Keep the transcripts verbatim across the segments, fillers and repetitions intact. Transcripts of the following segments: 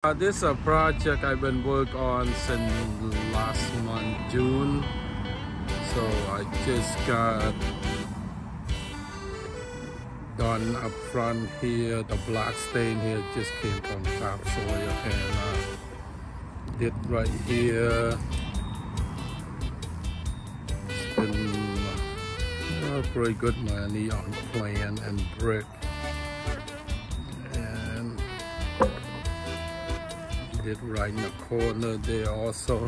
This is a project I've been working on since last month, June. So I just got done up front here. The black stain here just came from topsoil, and uh, did right here. It's been uh, pretty good money on plan and brick. Did right in the corner there also.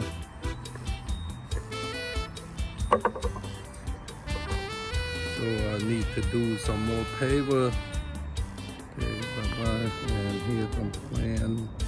So I need to do some more paver. Okay, bye bye. And here's some plan.